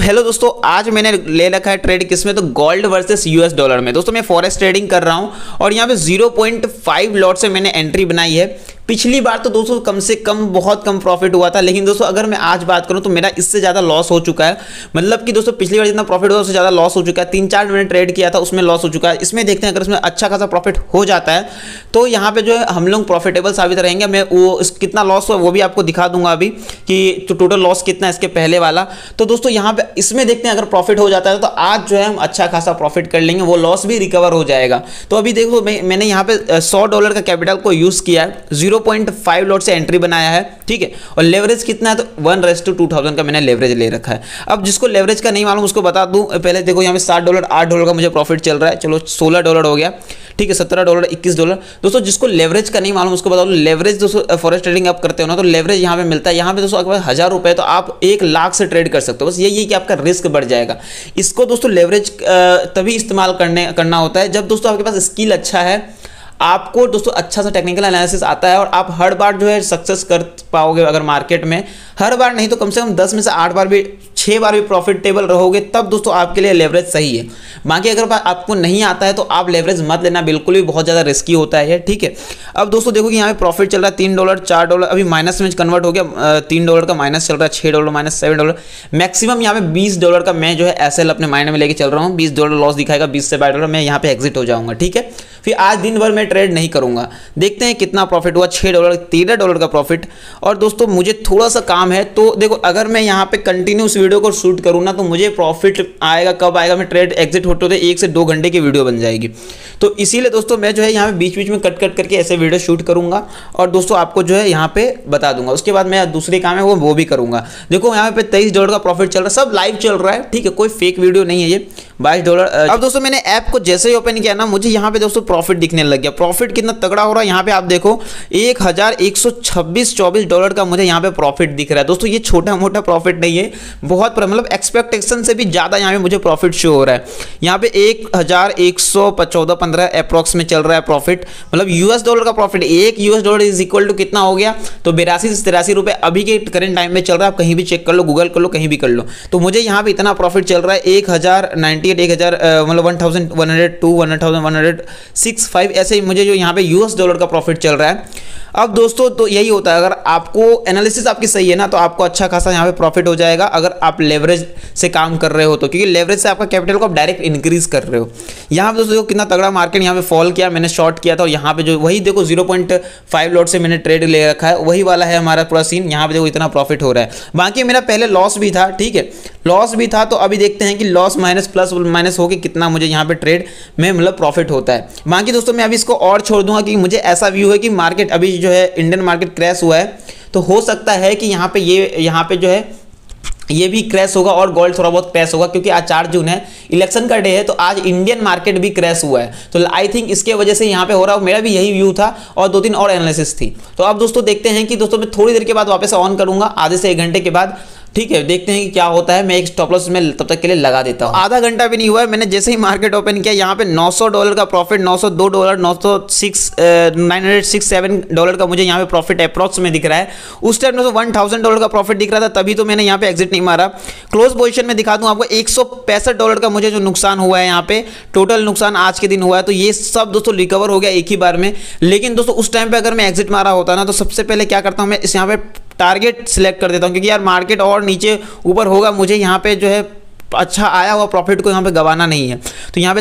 Hello दोस्तों, आज मैंने ले रखा है ट्रेड किसमें, तो गोल्ड वर्सेस यूएस डॉलर में। दोस्तों मैं फॉरेक्स ट्रेडिंग कर रहा हूं और यहां पे 0.5 लॉट से मैंने एंट्री बनाई है। पिछली बार तो दोस्तों कम से कम बहुत कम प्रॉफिट हुआ था, लेकिन दोस्तों अगर मैं आज बात करूं तो मेरा इससे ज़्यादा लॉस हो चुका है। मतलब कि दोस्तों पिछली बार जितना प्रॉफिट हुआ उससे ज़्यादा लॉस हो चुका है। 3-4 मैंने ट्रेड किया था उसमें लॉस हो चुका है। इसमें देखते हैं अगर इसमें अच्छा खासा प्रॉफिट हो जाता है तो यहाँ पे जो है हम लोग प्रॉफिटेबल साबित रहेंगे। मैं वो कितना लॉस हुआ वो भी आपको दिखा दूंगा अभी कि तो टोटल लॉस कितना है इसके पहले वाला। तो दोस्तों यहाँ पे इसमें देखते हैं अगर प्रॉफिट हो जाता है तो आज जो है हम अच्छा खासा प्रॉफिट कर लेंगे, वो लॉस भी रिकवर हो जाएगा। तो अभी देखो मैंने यहाँ पे $100 का कैपिटल को यूज़ किया है, 0.5 लॉट से एंट्री बनाया है, ठीक है। और लेवरेज कितना है तो 1:2000 का मैंने लेवरेज ले रखा है। अब जिसको लेवरेज का नहीं मालूम उसको बता दूं, पहले देखो यहाँ पे $7 $8 का मुझे प्रॉफिट चल रहा है, चलो $16 हो गया, ठीक है, $17 $21। दोस्तों जिसको लेवरेज का नहीं मालूम उसको बता दूं, लेवरेज दोस्तों फॉरेक्स ट्रेडिंग आप करते हो ना तो लेवरेज यहाँ पे मिलता है। यहाँ पे दोस्तों अगर 1000 रुपये तो आप 1 लाख से ट्रेड कर सकते हो। बस यही है कि आपका रिस्क बढ़ जाएगा। इसको दोस्तों लेवरेज तभी इस्तेमाल करना होता है जब दोस्तों आपके पास स्किल अच्छा है, आपको दोस्तों अच्छा सा टेक्निकल एनालिसिस आता है और आप हर बार जो है सक्सेस कर पाओगे। अगर मार्केट में हर बार नहीं तो कम से कम 10 में से 8 बार भी 6 बार भी प्रॉफिटेबल रहोगे, तब दोस्तों आपके लिए लेवरेज सही है। बाकी अगर आपको नहीं आता है तो आप लेवरेज मत लेना, बिल्कुल भी बहुत ज़्यादा रिस्की होता है, ठीक है। अब दोस्तों देखो कि यहाँ पे प्रॉफिट चल रहा है $3 $4, अभी माइनस में कन्वर्ट हो गया, $3 का माइनस चल रहा है, $6 माइनस $7। मैक्सिमम यहाँ पे $20 का मैं जो है एसएल अपने माइंड में लेके चल रहा हूँ। $20 लॉस दिखाएगा, 20 से $22 मैं यहाँ पे एग्जिट हो जाऊँगा, ठीक है। फिर आज दिन भर मैं ट्रेड नहीं करूँगा, देखते हैं कितना प्रॉफिट हुआ। $6 $13 का प्रॉफिट। और दोस्तों मुझे थोड़ा सा काम है तो देखो अगर मैं यहाँ पे कंटिन्यूस वीडियो को शूट करूँ ना तो मुझे प्रॉफिट आएगा कब आएगा, मैं ट्रेड एग्जिट होते होते 1 से 2 घंटे की वीडियो बन जाएगी। तो इसीलिए दोस्तों मैं जो है यहाँ पे बीच बीच में कट करके ऐसे वीडियो शूट करूँगा और दोस्तों आपको जो है यहाँ पे बता दूंगा। उसके बाद मैं दूसरी काम है वो भी करूँगा। देखो यहाँ पे $23 का प्रॉफिट चल रहा है, सब लाइव चल रहा है, ठीक है, कोई फेक वीडियो नहीं है ये। $22। अब दोस्तों मैंने ऐप को जैसे ही ओपन किया ना मुझे यहाँ पे दोस्तों प्रॉफिट दिखने लग गया। प्रॉफिट कितना तगड़ा हो रहा है यहाँ पे आप देखो, $1126-24 का मुझे यहाँ पे प्रॉफिट दिख रहा है। दोस्तों ये छोटा मोटा प्रॉफिट नहीं है, बहुत मतलब एक्सपेक्टेशन से भी ज़्यादा यहाँ पे मुझे प्रॉफिट शो हो रहा है। यहाँ पे 1114-15 अप्रॉक्स में चल रहा है प्रॉफिट, मतलब यूएस डॉलर का प्रॉफिट। $1 इज इक्वल टू कितना हो गया तो 82 से 83 रुपये अभी के करंट टाइम में चल रहा है। आप कहीं भी चेक कर लो, गूगल कर लो, कहीं भी कर लो। तो मुझे यहाँ पे इतना प्रॉफिट चल रहा है, 1000 मतलब 1102 11,165 ऐसे ही मुझे जो यहाँ पे यूएस डॉलर का प्रॉफिट चल रहा है। अब दोस्तों तो यही होता है, अगर आपको एनालिसिस आपकी सही है ना तो आपको अच्छा खासा यहाँ पे प्रॉफिट हो जाएगा अगर आप लेवरेज से काम कर रहे हो तो, क्योंकि लेवरेज से आपका कैपिटल को आप डायरेक्ट इंक्रीज कर रहे हो। यहाँ पे दोस्तों देखो कितना तगड़ा मार्केट यहाँ पे फॉल किया, मैंने शॉर्ट किया था और यहाँ पे जो वही देखो 0.5 लॉट से मैंने ट्रेड ले रखा है, वही वाला है हमारा पूरा सीन। यहाँ पे देखो इतना प्रॉफिट हो रहा है। बाकी मेरा पहले लॉस भी था, ठीक है, लॉस भी था। तो अभी देखते हैं कि लॉस माइनस प्लस माइनस होकर कितना मुझे यहाँ पे ट्रेड में मतलब प्रॉफिट होता है। बाकी दोस्तों मैं अभी इसको और छोड़ दूंगा कि मुझे ऐसा व्यू है कि मार्केट अभी जो है इंडियन मार्केट क्रैश हुआ है, तो हो सकता है कि यहाँ पे जो है ये भी क्रैश होगा और गोल्ड थोड़ा बहुत क्रैश होगा, क्योंकि आज 4 जून है, इलेक्शन का डे है, तो आज इंडियन मार्केट भी क्रैश हुआ है। तो आई थिंक इसके वजह से यहाँ पे हो रहा है। मेरा भी यही व्यू था और 2-3 और एनालिसिस थी। तो अब दोस्तों देखते हैं कि दोस्तों मैं थोड़ी देर के बाद वापस ऑन करूंगा, आधे से 1 घंटे के बाद, ठीक है। देखते हैं कि क्या होता है। मैं एक स्टॉप लॉस में तब तक के लिए लगा देता हूँ। आधा घंटा भी नहीं हुआ है, मैंने जैसे ही मार्केट ओपन किया यहाँ पे $900 का प्रॉफिट, $902 $967 का मुझे यहाँ पे प्रॉफिट अप्रॉक्स में दिख रहा है। उस टाइम दोस्तों $1000 का प्रॉफिट दिख रहा था, तभी तो मैंने यहाँ पे एग्जिट नहीं मारा। क्लोज पोजीशन में दिखा दूँ आपको, $165 का मुझे जो नुकसान हुआ है यहाँ पे, टोटल नुकसान आज के दिन हुआ है। तो ये सब दोस्तों रिकवर हो गया एक ही बार में। लेकिन दोस्तों उस टाइम पे अगर मैं एग्जिट मारा होता ना तो सबसे पहले क्या करता हूँ मैं इस यहाँ पे टारगेट सिलेक्ट कर देता हूँ, क्योंकि यार मार्केट और नीचे ऊपर होगा, मुझे यहाँ पे जो है अच्छा आया हुआ प्रॉफिट को यहाँ पे गवाना नहीं है। तो यहाँ पे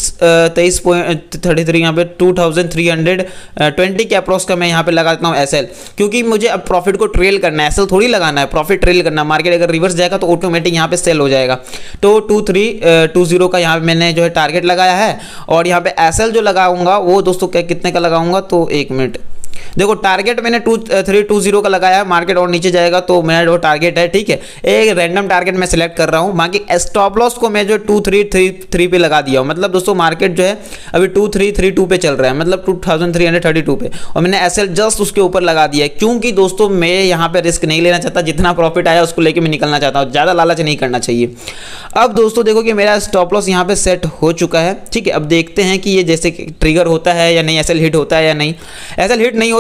23.33 यहाँ पे 2320 के अप्रॉक्स का मैं यहाँ पे लगा देता हूँ एसएल, क्योंकि मुझे अब प्रॉफिट को ट्रेल करना है, एसएल थोड़ी लगाना है, प्रॉफिट ट्रेल करना है। मार्केट अगर रिवर्स जाएगा तो ऑटोमेटिक यहाँ पे सेल हो जाएगा। तो 2320 का यहाँ पे मैंने जो है टारगेट लगाया है और यहाँ पे एसएल जो लगाऊंगा वो दोस्तों कितने का लगाऊंगा तो 1 मिनट देखो, टारगेट मैंने 2320 का लगाया है। मार्केट और नीचे जाएगा तो मेरा जो टारगेट है, ठीक है, एक रैंडम टारगेट मैं सिलेक्ट कर रहा हूं। बाकी स्टॉप लॉस को मैं जो 2333 पे लगा दिया हूं। मतलब दोस्तों मार्केट जो है अभी 2332 पे चल रहा है, मतलब 2332 पे, और मैंने एसएल जस्ट उसके ऊपर लगा दिया है, क्योंकि दोस्तों मैं यहाँ पे रिस्क नहीं लेना चाहता। जितना प्रॉफिट आया उसको लेके मैं निकलना चाहता हूँ, ज़्यादा लालच नहीं करना चाहिए। अब दोस्तों देखो कि मेरा स्टॉप लॉस यहाँ पे सेट हो चुका है, ठीक है। अब देखते हैं कि ये जैसे ट्रिगर होता है या नहीं, एसएल हिट होता है या नहीं। एसएल हिट नहीं हो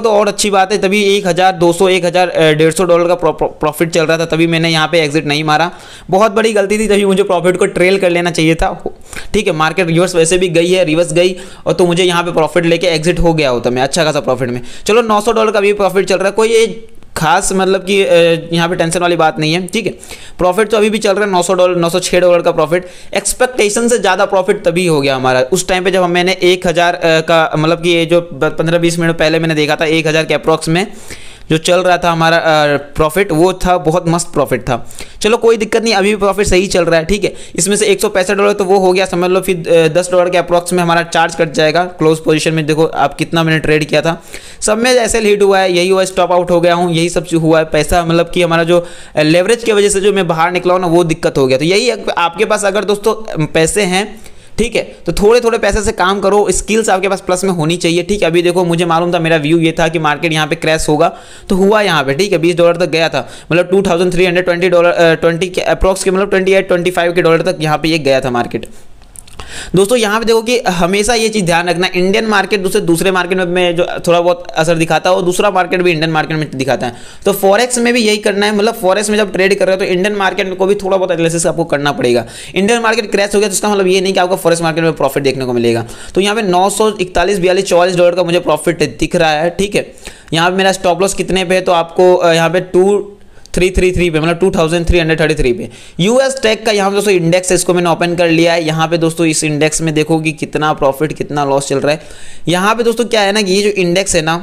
तो और अच्छी बात है, तभी 1200 1150 डॉलर का प्रॉफिट चल रहा था, तभी मैंने यहाँ पे एग्जिट नहीं मारा। बहुत बड़ी गलती थी, तभी मुझे प्रॉफिट को ट्रेल कर लेना चाहिए था। ठीक है, मार्केट रिवर्स वैसे भी गई है, रिवर्स गई और तो मुझे यहाँ पे प्रॉफिट लेके एग्जिट हो गया होता मैं अच्छा खासा प्रॉफिट में। चलो $900 का भी प्रॉफिट चल रहा है, कोई खास मतलब कि यहाँ पे टेंशन वाली बात नहीं है। ठीक है, प्रॉफिट तो अभी भी चल रहा है $900 $906 का प्रॉफिट। एक्सपेक्टेशन से ज़्यादा प्रॉफिट तभी हो गया हमारा उस टाइम पे जब मैंने 1000 का मतलब कि ये जो 15-20 मिनट पहले मैंने देखा था 1000 के अप्रॉक्स में जो चल रहा था हमारा प्रॉफिट, वो था बहुत मस्त प्रॉफिट था। चलो कोई दिक्कत नहीं, अभी भी प्रॉफिट सही चल रहा है। ठीक है, इसमें से $165 तो वो हो गया, समझ लो फिर $10 के अप्रॉक्स में हमारा चार्ज कट जाएगा क्लोज पोजीशन में। देखो आप कितना मैंने ट्रेड किया था, सब में ऐसे लीड हुआ है, यही हुआ स्टॉप आउट हो गया हूँ, यही सब हुआ है। पैसा मतलब कि हमारा जो लेवरेज की वजह से जो मैं बाहर निकला हूँ ना, वो दिक्कत हो गया। तो यही आपके पास अगर दोस्तों पैसे हैं, ठीक है, तो थोड़े थोड़े पैसे से काम करो, स्किल्स आपके पास प्लस में होनी चाहिए। ठीक है, अभी देखो मुझे मालूम था, मेरा व्यू ये था कि मार्केट यहाँ पे क्रैश होगा, तो हुआ यहाँ पे। ठीक है, $20 तक गया था, मतलब $2320 के अप्रॉक्स के मतलब 28-25 के डॉलर तक यहाँ पे ये गया था मार्केट। दोस्तों यहाँ पे देखो कि हमेशा ये चीज़ ध्यान रखना, इंडियन मार्केट दूसरे मार्केट में जो थोड़ा बहुत असर दिखाता है, वो दूसरा मार्केट भी इंडियन मार्केट में दिखाता है। तो फॉरेक्स में भी यही करना है, मतलब फॉरेक्स में जब ट्रेड कर रहे हो तो इंडियन मार्केट को भी थोड़ा बहुत एनालिसिस आपको करना पड़ेगा। इंडियन मार्केट क्रैश हो गया तो इसका मतलब ये नहीं कि आपको फॉरेक्स मार्केट में प्रॉफिट देखने को मिलेगा। तो यहाँ पे $941-42 का मुझे प्रॉफिट दिख रहा है। ठीक है, यहाँ पे मेरा स्टॉप लॉस कितने पे है, तो आपको यहाँ पे 2333 पे, मतलब 2333 पे यूएस टेक का यहाँ पे दोस्तों इंडेक्स है, इसको मैंने ओपन कर लिया है। यहाँ पे दोस्तों इस इंडेक्स में देखो कि कितना प्रॉफिट कितना लॉस चल रहा है। यहाँ पे दोस्तों क्या है ना कि ये जो इंडेक्स है ना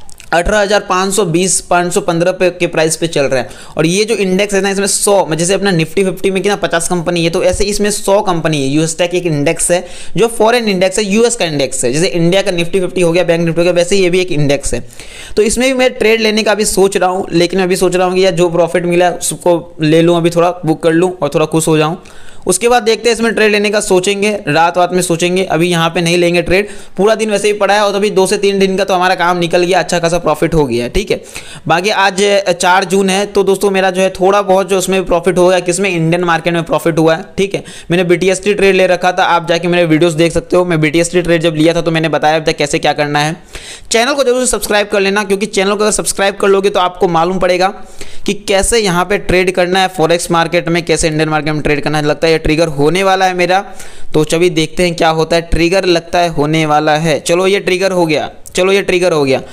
18,515 पे के प्राइस पे चल रहा है, और ये जो इंडेक्स है ना इसमें 100, जैसे अपना निफ्टी 50 में कि ना 50 कंपनी है, तो ऐसे इसमें 100 कंपनी है। यूएस टेक एक इंडेक्स है जो फॉरेन इंडेक्स है, यूएस का इंडेक्स है। जैसे इंडिया का निफ्टी 50 हो गया, बैंक निफ्टी हो गया, वैसे ये भी एक इंडेक्स है। तो इसमें भी मैं ट्रेड लेने का भी सोच रहा हूँ, लेकिन अभी सोच रहा हूँ कि यार जो प्रॉफिट मिला उसको ले लूँ, अभी थोड़ा बुक कर लूँ और थोड़ा खुश हो जाऊँ। उसके बाद देखते हैं इसमें ट्रेड लेने का, सोचेंगे रात में सोचेंगे। अभी यहाँ पे नहीं लेंगे ट्रेड, पूरा दिन वैसे ही पड़ा है और तभी 2 से 3 दिन का तो हमारा काम निकल गया, अच्छा खासा प्रॉफिट हो गया है। ठीक है, बाकी आज 4 जून है, तो दोस्तों मेरा जो है थोड़ा बहुत जो उसमें प्रॉफिट हो गया, किसमें इंडियन मार्केट में प्रॉफिट हुआ है। ठीक है, मैंने BTST ट्रेड ले रखा था, आप जाके मेरे वीडियोस देख सकते हो। मैं BTST ट्रेड जब लिया था तो मैंने बताया था कैसे क्या करना है। चैनल को जरूर सब्सक्राइब कर लेना, क्योंकि चैनल को अगर सब्सक्राइब कर लोगे तो आपको मालूम पड़ेगा कि कैसे यहाँ पे ट्रेड करना है फॉरेक्स मार्केट में, कैसे इंडियन मार्केट में ट्रेड करना है। लगता है ये ट्रिगर होने वाला है मेरा, तो चलिए देखते हैं क्या होता है। ट्रिगर लगता है होने वाला है, चलो ये ट्रिगर हो गया, चलो ये ट्रिगर हो गया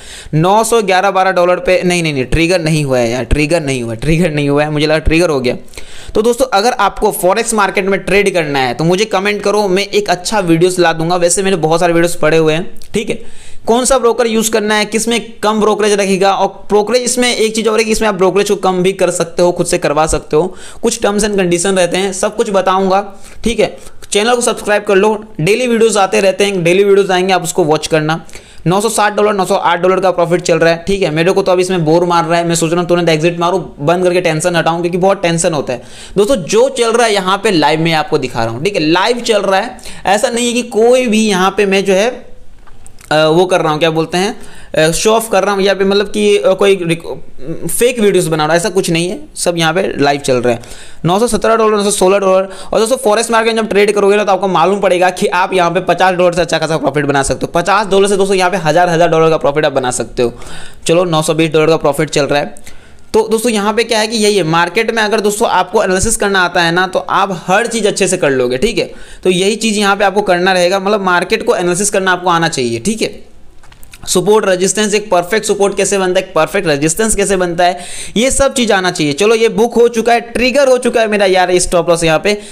$911-12 पे। नहीं ट्रिगर नहीं हुआ है यार, ट्रिगर नहीं हुआ है, मुझे लगा ट्रिगर हो गया। तो दोस्तों अगर आपको फॉरेक्स मार्केट में ट्रेड करना है तो मुझे कमेंट करो, मैं एक अच्छा वीडियोस ला दूंगा। वैसे मैंने बहुत सारे वीडियोस पड़े हुए हैं। ठीक है, कौन सा ब्रोकर यूज करना है, किसमें कम ब्रोकरेज रखेगा, और ब्रोकरेज इसमें एक चीज और है कि इसमें आप ब्रोकरेज को कम भी कर सकते हो, खुद से करवा सकते हो, कुछ टर्म्स एंड कंडीशन रहते हैं, सब कुछ बताऊंगा। ठीक है, चैनल को सब्सक्राइब कर लो, डेली वीडियोस आते रहते हैं, डेली वीडियोस आएंगे, आप उसको वॉच करना। $960 $908 का प्रॉफिट चल रहा है। ठीक है, मेरे को तो अब इसमें बोर मार रहा है, मैं सोच रहा हूँ तुरंत एग्जिट मारूं, बंद करके टेंशन हटाऊं, क्योंकि बहुत टेंशन होता है। दोस्तों जो चल रहा है यहाँ पे लाइव में आपको दिखा रहा हूँ। ठीक है, लाइव चल रहा है, ऐसा नहीं है कि कोई भी यहाँ पे मैं जो है वो कर रहा हूँ, क्या बोलते हैं, शो ऑफ कर रहा हूँ या पे मतलब कि कोई फेक वीडियोस बना रहा है, ऐसा कुछ नहीं है, सब यहाँ पे लाइव चल रहा है। $917 $916। और दोस्तों फॉरेक्स मार्केट जब ट्रेड करोगे ना तो आपको मालूम पड़ेगा कि आप यहाँ पे $50 से अच्छा खासा प्रॉफिट बना सकते हो। $50 से दोस्तों यहाँ पे $1000 का प्रॉफिट आप बना सकते हो। चलो $920 का प्रॉफिट चल रहा है। तो दोस्तों यहाँ पे क्या है कि यही है, मार्केट में अगर दोस्तों आपको एनालिसिस करना आता है ना तो आप हर चीज़ अच्छे से कर लोगे। ठीक है, तो यही चीज़ यहाँ पे आपको करना रहेगा, मतलब मार्केट को एनालिसिस करना आपको आना चाहिए। ठीक है, सपोर्ट रेजिस्टेंस, एक परफेक्ट सपोर्ट कैसे बनता है, एक परफेक्ट रेजिस्टेंस कैसे बनता है, ये सब चीज आना चाहिए। चलो ये बुक हो चुका है, ट्रिगर हो चुका है मेरा यार। स्टॉप लॉस यहाँ पे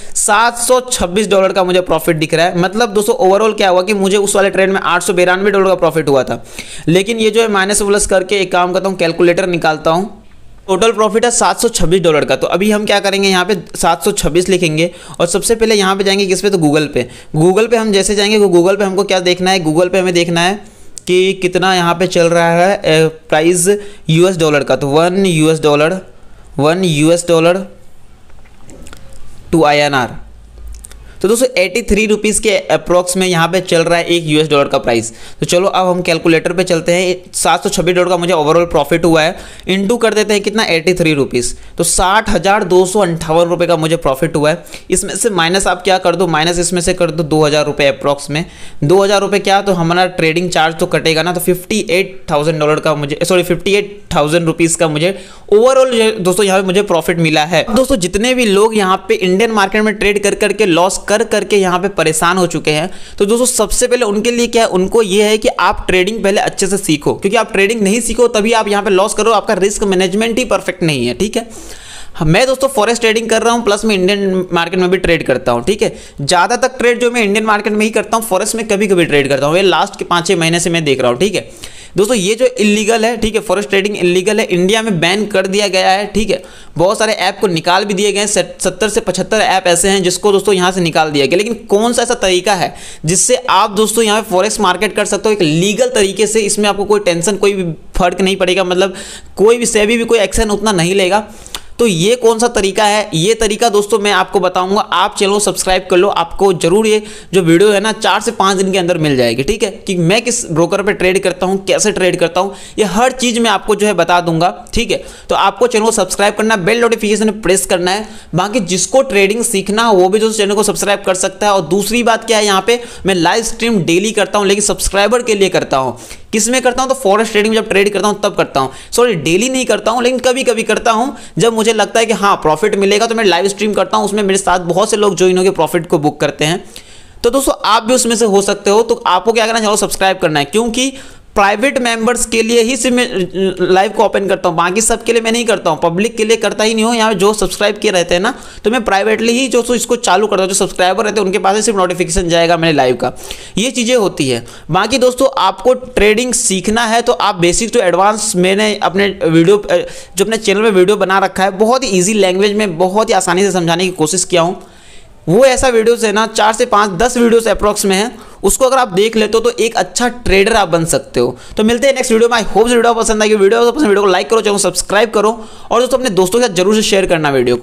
$726 का मुझे प्रॉफिट दिख रहा है। मतलब दोस्तों ओवरऑल क्या हुआ कि मुझे उस वाले ट्रेड में $892 का प्रॉफिट हुआ था, लेकिन ये जो है माइनस प्लस करके एक काम करता हूँ, कैलकुलेटर निकालता हूँ, टोटल प्रॉफिट है $726 का। तो अभी हम क्या करेंगे, यहाँ पे 726 लिखेंगे और सबसे पहले यहाँ पे जाएंगे किस पे, तो गूगल पे। गूगल पे हम जैसे जाएंगे, गूगल पे हमको क्या देखना है, गूगल पे हमें देखना है कि कितना यहाँ पे चल रहा है प्राइस US डॉलर का। तो $1 टू INR। तो दोस्तों 83 रुपीज़ के अप्रॉक्स में यहाँ पे चल रहा है एक यूएस डॉलर का प्राइस। तो चलो अब हम कैलकुलेटर पे चलते हैं। 726 डॉलर का मुझे ओवरऑल प्रॉफिट हुआ है, इनटू कर देते हैं कितना 83 रुपीज़, तो 60,258 रुपये का मुझे प्रॉफिट हुआ है। इसमें से माइनस आप क्या कर दो, माइनस इसमें से कर दो 2,000 रुपये अप्रॉक्स में। 2,000 रुपये क्या, तो हमारा ट्रेडिंग चार्ज तो कटेगा ना, तो 58,000 डॉलर का मुझे 58,000 रुपीज़ का मुझे ओवरऑल दोस्तों यहाँ पे मुझे प्रॉफिट मिला है। दोस्तों जितने भी लोग यहाँ पे इंडियन मार्केट में ट्रेड कर करके लॉस कर करके यहाँ पे परेशान हो चुके हैं, तो दोस्तों सबसे पहले उनके लिए क्या है, उनको ये है कि आप ट्रेडिंग पहले अच्छे से सीखो, क्योंकि आप ट्रेडिंग नहीं सीखो तभी आप यहाँ पे लॉस करो, आपका रिस्क मैनेजमेंट ही परफेक्ट नहीं है। ठीक है, मैं दोस्तों फॉरेक्स ट्रेडिंग कर रहा हूं, प्लस मैं इंडियन मार्केट में भी ट्रेड करता हूं। ठीक है, ज़्यादा तक ट्रेड जो मैं इंडियन मार्केट में ही करता हूं, फॉरेक्स में कभी कभी ट्रेड करता हूं। ये लास्ट के 5-6 महीने से मैं देख रहा हूं। ठीक है दोस्तों, ये जो इलीगल है, ठीक है, फॉरेक्स ट्रेडिंग इलीगल है, इंडिया में बैन कर दिया गया है। ठीक है, बहुत सारे ऐप को निकाल भी दिए गए हैं, 70 से 75 ऐप ऐसे हैं जिसको दोस्तों यहाँ से निकाल दिया गया। लेकिन कौन सा ऐसा तरीका है जिससे आप दोस्तों यहाँ पे फॉरेक्स मार्केट कर सकते हो एक लीगल तरीके से, इसमें आपको कोई टेंशन, कोई भी फर्क नहीं पड़ेगा, मतलब कोई भी सेबी भी कोई एक्शन उतना नहीं लेगा। तो ये कौन सा तरीका है, ये तरीका दोस्तों मैं आपको बताऊंगा। आप चैनल को सब्सक्राइब कर लो, आपको जरूर ये जो वीडियो है ना 4 से 5 दिन के अंदर मिल जाएगी। ठीक है, कि मैं किस ब्रोकर पे ट्रेड करता हूँ, कैसे ट्रेड करता हूँ, ये हर चीज़ मैं आपको जो है बता दूंगा। ठीक है, तो आपको चैनल को सब्सक्राइब करना है, बेल नोटिफिकेशन प्रेस करना है। बाकी जिसको ट्रेडिंग सीखना हो वो भी दोस्तों चैनल को सब्सक्राइब कर सकता है। और दूसरी बात क्या है, यहाँ पे मैं लाइव स्ट्रीम डेली करता हूँ, लेकिन सब्सक्राइबर के लिए करता हूँ। किस में करता हूं, तो फॉरेक्स ट्रेडिंग में जब ट्रेड करता हूं तब करता हूं। सॉरी, डेली नहीं करता हूं, लेकिन कभी कभी करता हूं जब मुझे लगता है कि हाँ प्रॉफिट मिलेगा, तो मैं लाइव स्ट्रीम करता हूं। उसमें मेरे साथ बहुत से लोग ज्वाइन होकर प्रॉफिट को बुक करते हैं। तो दोस्तों आप भी उसमें से हो सकते हो। तो आपको क्या करना है, चलो सब्सक्राइब करना है, क्योंकि प्राइवेट मेंबर्स के लिए ही सिर्फ मैं लाइव को ओपन करता हूँ, बाकी सब के लिए मैं नहीं करता हूँ, पब्लिक के लिए करता ही नहीं हूँ। यहाँ जो सब्सक्राइब किए रहते हैं ना, तो मैं प्राइवेटली ही जो इसको चालू करता हूँ। जो सब्सक्राइबर रहते हैं उनके पास ही सिर्फ नोटिफिकेशन जाएगा मेरे लाइव का, ये चीज़ें होती है। बाकी दोस्तों आपको ट्रेडिंग सीखना है तो आप बेसिक टू एडवांस, मैंने अपने वीडियो जो अपने चैनल में वीडियो बना रखा है, बहुत ही ईजी लैंग्वेज में बहुत ही आसानी से समझाने की कोशिश किया हूँ। वो ऐसा वीडियोस है ना 4 से 5-10 वीडियोस अप्रॉक्स में है, उसको अगर आप देख लेते हो तो एक अच्छा ट्रेडर आप बन सकते हो। तो मिलते हैं नेक्स्ट वीडियो में। आई होप वीडियो पसंद आएगी। वीडियो को लाइक करो, चैनल को सब्सक्राइब करो और दोस्तों अपने दोस्तों के साथ जरूर से शेयर करना वीडियो को।